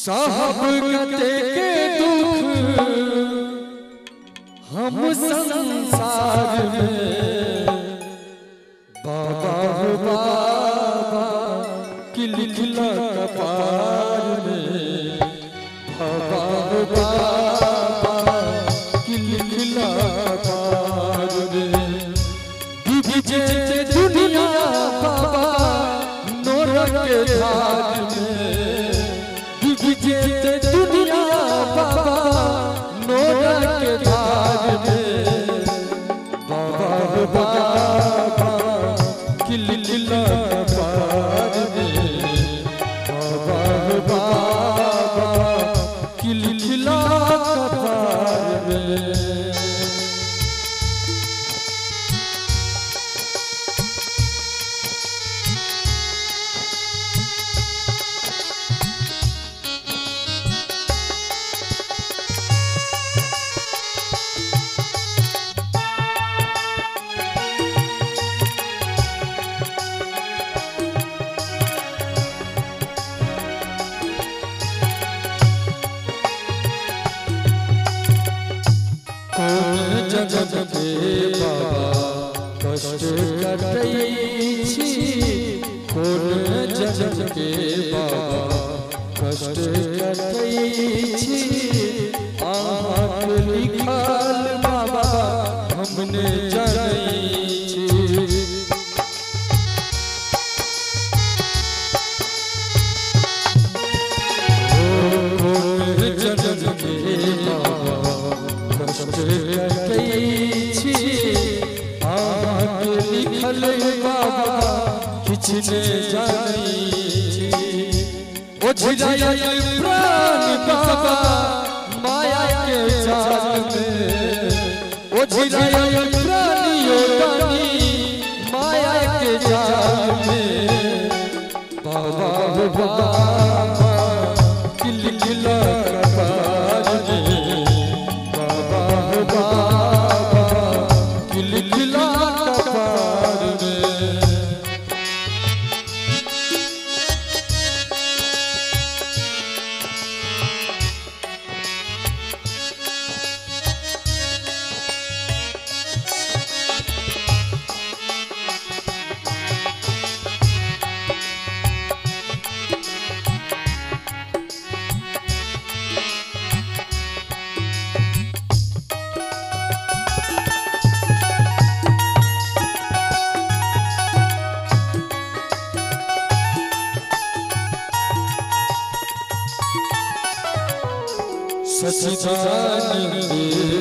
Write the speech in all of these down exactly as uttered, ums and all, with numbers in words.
साहब कते के दुख हम संसार में बाबा हो बाबा कि लिखला कपार में बाबा हो बाबा कि लिखला कपार में विभजे दुनिया बाबा नोर के धार में विभजे दुनिया बाबा नोर के धार में बाबा हो बाबा कि लिखला कपार में बाबा हो बाबा कि लिखला कपार में। कौन जगत के बाबा कष्ट करतई छी कौन जगत के बाबा कष्ट करतई छी आँख लिखल बाबा हमने जनई छी कौन जगत के बाबा लिखल बाबा किछने जानी ओझरायल प्राण बाबा माया के जाल में ओझरायल प्राणियों रानी माया के जाल में बाबा हो बाबा कि लिखला कपार में बाबा हो बाबा कि लिखला कपार में। सचिदानंद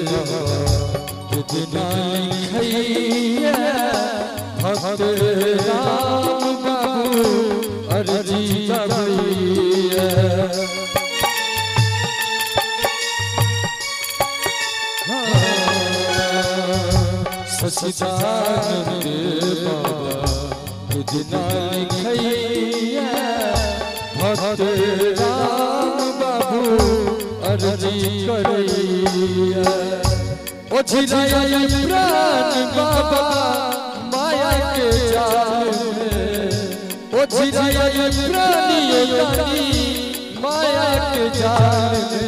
कितना लिखैया भक्त राम बाबू अर्जी गवैया सचिदानंद बाबा कितना लिखैया भक्त राम बाबू अर्जी करैया ओझरायल प्राण बाबा माया के जाल में ओझरायल प्राणियों रानी माया के जाल में